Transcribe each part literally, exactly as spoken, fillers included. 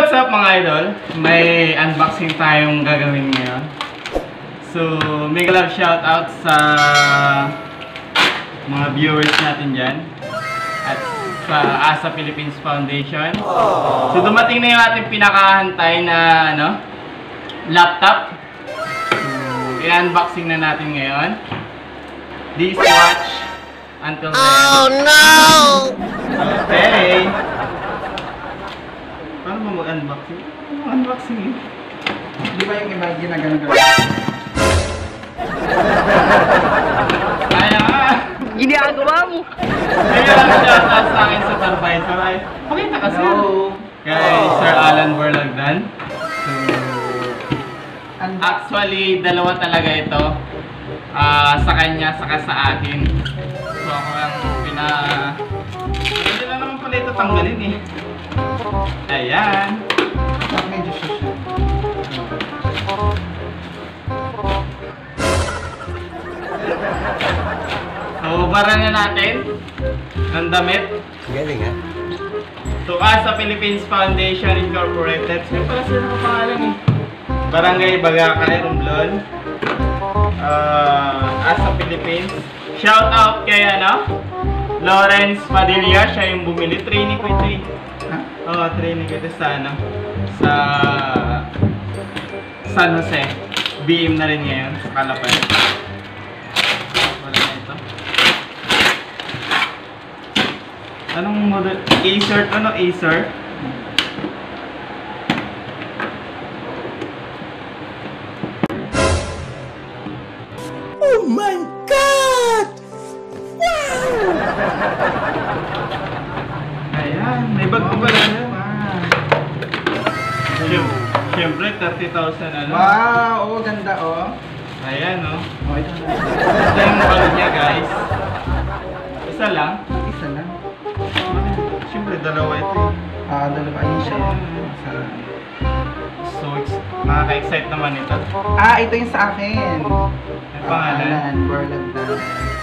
what's up mga idol? May unboxing tayong gagawin ngayon. So, mega love shoutout sa mga viewers natin dyan at sa Asa Philippines Foundation. So, dumating na yung ating pinakahantay na ano, laptop. So, i-unboxing na natin ngayon. This watch until then. Oh no! Okay. Paano mo mag-unboxing? Mag-unboxing eh. Di ba yung iba ginagano-gano? Kaya nga! Ginagawa mo! Kaya lang shoutout sa akin sa supervisor ay pakita ka sir. Kay Sir Alan Borlagdan. So, actually, dalawa talaga ito. Uh, sa kanya, saka sa akin. So ako ang pina... Hindi na naman pala ito tanggalin eh. Ayan. Medyo siya. So, bara na natin ng damit. Galing ha? So, Asa Philippines Foundation Incorporated. Sino pala sila ng pangalan eh? Barangay Bagakay, Romblon. Uh, Asa Philippines. Shout out kay ano? Lawrence Padilla. Siya yung bumili. Training ko ito eh. Oo, oh, training ko ito sa ano? Sa San Jose. B M na rin ngayon sa Calapay. Wala na ito. Anong model? Acer? Ano Acer? Oh my God! Wow! Ayan, may bag pa pala na. Siyempre, thirty thousand ano. Wow! Oo, ganda oh. Ayan o. Oh, ito na. Ito yung bag niya guys. Isa lang. Isa lang. Siyempre, dalawa ito eh. Ah, dalawa ayun siya. Isa. So, nakaka-excite naman ito. Ah, ito yung sa akin. Yung pangalan. Alan Borlagdan.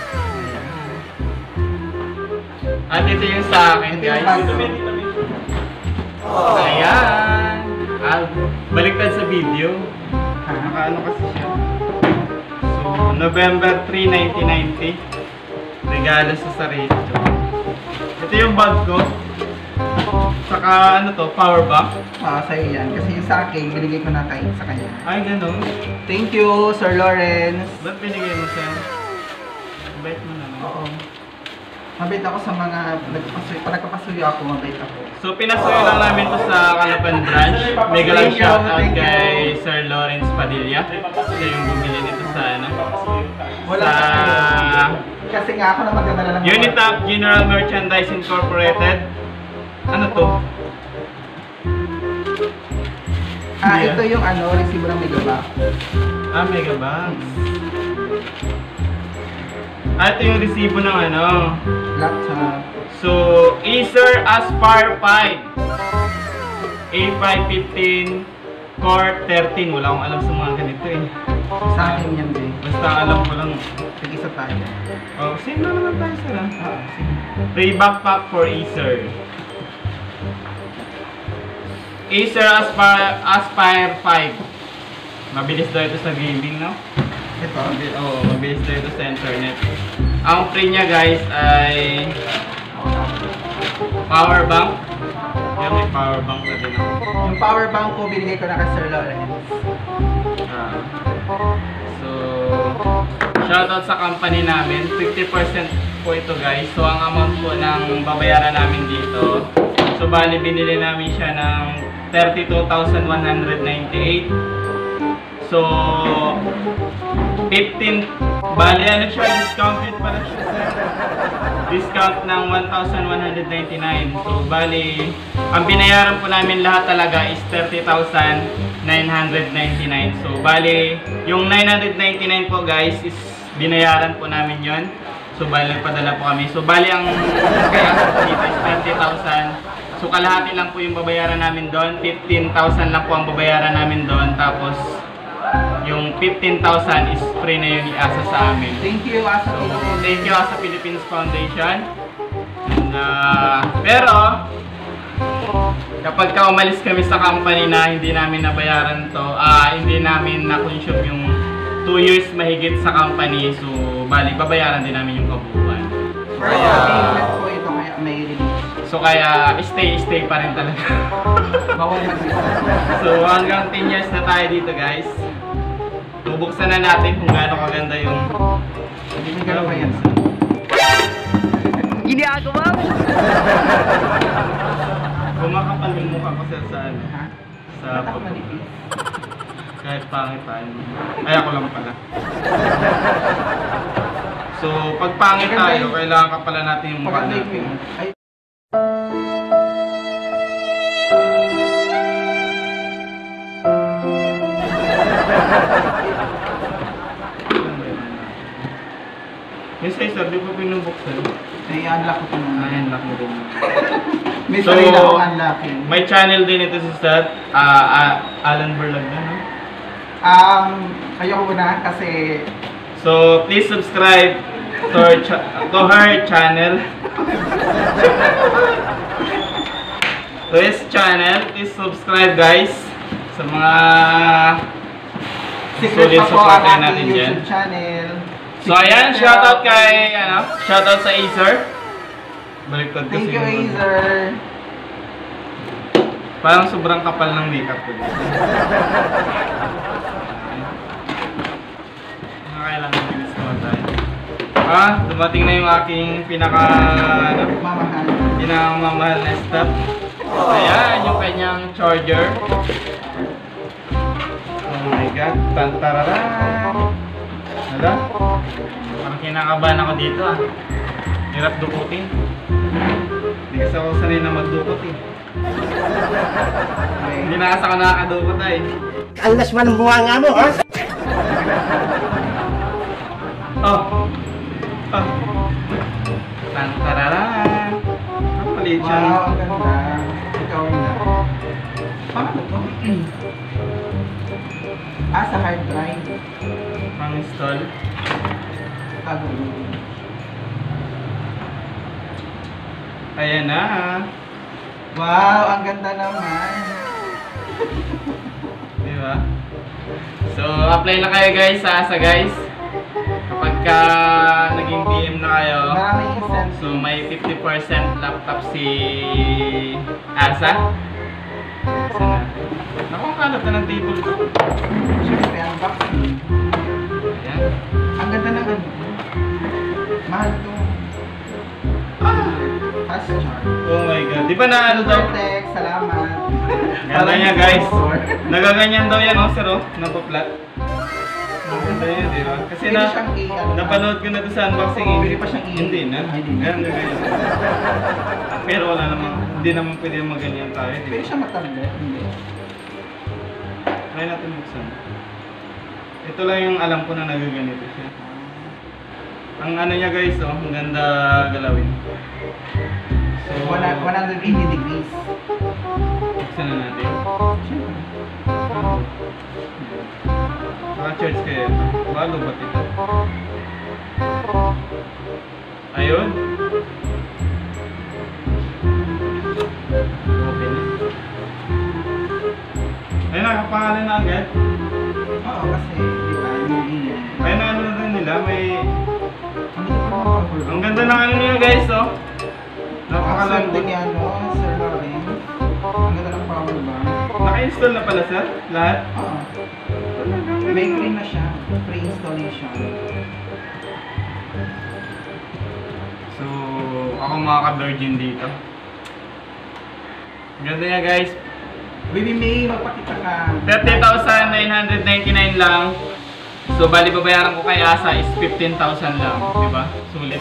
At ito yung sa akin Ito yung guys. bago. Ayan. Ah, baliktad sa video. Ha? Nakaano kasi siya. So, November three, nineteen ninety. Regalo sa sarili. Ito yung bag ko. Saka ano to, power bank. Ah, sa'yo yan. Kasi yung sa akin, binigay ko na kay sa kanya. Ay, ganun. Thank you, Sir Lawrence. Ba't binigay mo siya? Bait mo naman. Oo. Mabait ako sa mga nagpapasuyo. Pag nagpapasuyo ako, mabait ako. So, pinasuyo lang namin to sa Calapan branch. Mega lang shoutout kay Sir Lawrence Padilla. Siya yung bumili nito sa ano? Wala Sa kasi nga ako na magdadala ng Unitap General Merchandise Incorporated. Ano to? Ah, Yeah. ito yung ano, resibo ng Megabox. Ah, mega box. Ah, ito yung resibo ng ano. Laptop. So, Acer Aspire five. A five fifteen Core thirteen. Wala akong alam sa mga ganito eh. Sa akin yan din. Basta alam ko lang. Tig-isa tayo. Oh, same na naman tayo sila. Ah, sige. Free backpack for Acer. Acer Aspire, Aspire five. Mabilis daw ito sa gaming, no? Ito. Mabil Oo, oh, mabilis daw ito sa internet. Ang free niya guys ay power bank. Yan, may power bank na din ako. Yung power bank ko, binigay ko na kay Sir Lawrence. Ah. So, shoutout sa company namin. fifty percent po ito guys. So, ang amount po ng babayaran namin dito. So, bali binili namin siya ng thirty-two thousand one hundred ninety-eight. So, fifteen, bali ano siya, discounted pala siya sir. Discount ng one thousand one hundred ninety-nine. So, bali, ang binayaran po namin lahat talaga is thirty thousand nine hundred ninety-nine. So, bali, yung nine hundred ninety-nine po guys is binayaran po namin yon. So, bali, padala po kami. So, bali, ang kaya dito is thirty thousand. So, kalahati lang po yung babayaran namin doon. fifteen thousand lang po ang babayaran namin doon. Tapos, yung fifteen thousand is free na yun i-asa sa amin. Thank you, Asa So, Philippines. thank you Asa Philippines Foundation. And, uh, pero, kapag ka umalis kami sa company na hindi namin nabayaran to, ah hindi namin na-consume yung two years mahigit sa company, so bali, babayaran din namin yung kabuuan. Kaya, payment po ito, kaya may release. So kaya, stay-stay pa rin talaga. Bawal mag-isa. So hanggang ten years na tayo dito guys. Bubuksan na natin kung gaano kaganda yung... Hindi mo gano'n kaya. Ginagawa mo! Kumakapal yung mukha ko sir sa ano. Ha? Sa Ba't ako manipis? kahit pangit tayo. Ay ako lang pala. So pag pangit tayo, kailangan kapalan natin yung mukha Pag-update natin. mo. Ay, Yung size, di ko pinubuksan. ay, unlock ko po muna. Ay, unlock mo din. May So, sarili akong unlocking. May channel din ito si Stat. Ah, ah, Alan Berlag na, no? Um, ayoko na kasi So, please subscribe to her, cha- to her channel. To his channel. Please subscribe, guys. Sa mga secret solid pa po ang supporter ating natin dyan. YouTube channel. So, ayan. Shoutout kay, ano, shoutout sa Acer. Baliktad kasi Thank you, yung- Azer. Parang sobrang kapal ng makeup ko. Kailangan bilis naman tayo. Ah, dumating na yung aking pinaka, ano, Mamahal. pinakamamahal na stuff. Ayan, yung kanyang charger. Oh my god, tantararan. Hala? Parang kinakabahan ako dito ah. Hirap dukutin. Hindi kasi ako sanay na magdukot eh. Okay. Hindi na kasi ako nakakadukot ay. Alas man ang bunga nga mo, ha? Oh! Oh! Tantararan! Ang maliit siya. Wow, ang ganda. Ikaw na. Paano to? Ah, sa hard drive. Pang-install. Tago. Ayan na. Wow, ang ganda naman. Di ba? So, apply na kayo guys sa Asa guys. Kapag ka naging B M na kayo, Maraming incentive. so may fifty percent laptop si Asa. Sana. Naku, ang kalat na ng table ko. Siyempre, unboxing. Ayan. Ang ganda ng ano. Mahal to. Fast charge. Oh my god. Di ba na ano daw? Supertex, salamat. Ganda niya guys. Nagaganyan daw yan, oh, sir, oh. Napaplat. Ang ganda yan, di ba? Kasi Pwede na, siyang i- ano, napanood ko na doon sa unboxing eh. Pwede pa siyang i- Hindi na. Ay, hindi na. Ganyan, ganyan. Pero wala namang, hindi naman pwede maganyan tayo, di Pwede ba? siya matablet. Hindi. Try natin buksan. Ito lang yung alam ko na nagaganito siya. Ang ano niya guys, oh, ang ganda galawin. So, one hundred eighty degrees. buksan na natin. Siyempre. Naka-charge kayo ito. Balo ba't ito? Ayun. Open na. Ayun, nakapangalan na agad. Oo, kasi, di ba, movie yun. Ayun, ano na rin nila, may... Ang ganda pa naman cover. Ang ganda ng ano niya guys, oh. Ang Napakalambot. swerte ni ano, Sir Lauren. Ang ganda ng power bank. Naka-install na pala sir, lahat. Oo. May free na siya. Free installation. So, ako mga ka-virgin dito. Ang ganda niya guys. Baby May, magpakita ka. thirty thousand nine hundred ninety-nine lang. So, bali babayaran ko kay Asa is fifteen thousand lang. Diba? Sulit.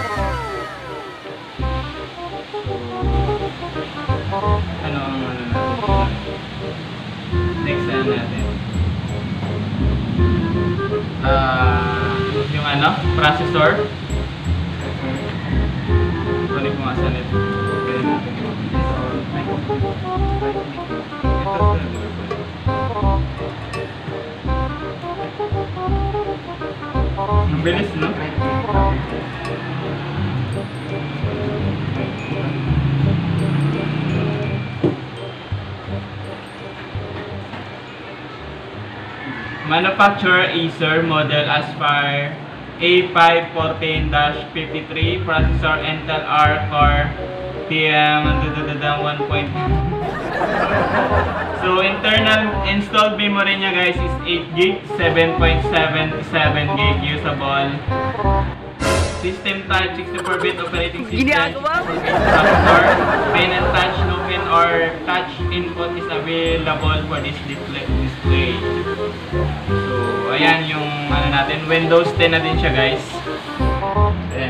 Ano ang ano natin? Next ano natin? Ah, yung ano? Processor. Kunin ko nga sa net. Okay natin. Ito sa ang bilis, no? Manufacturer Acer, model Aspire A five fourteen fifty-three, processor Intel R Core T M one point. So internal installed memory niya guys is eight gig, seven point seven seven gig usable. System type sixty-four bit operating system, sixty-four bit processor, pen and touch, no pen or touch input is available for this display. display. So ayan yung ano natin, Windows ten na din siya guys. Ayan.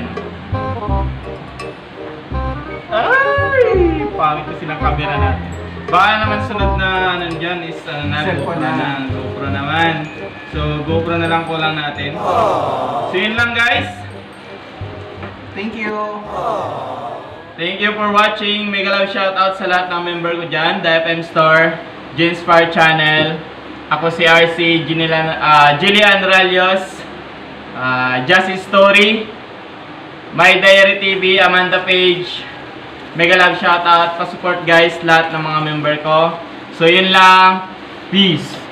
Ay! Pangit kasi ng camera natin. Baka naman sunod na ano dyan is ano na, GoPro na, na GoPro naman. So GoPro na lang ko lang natin. So yun lang guys. Thank you. Thank you for watching. Mega love shoutout sa lahat ng member ko dyan. The F M Store, Jinspire Channel. Ako si R C, Ginilan, uh, Jillian Ralios, uh, Justice Story, My Diary T V, Amanda Page. Mega love shoutout. Pa-support guys lahat ng mga member ko. So yun lang. Peace.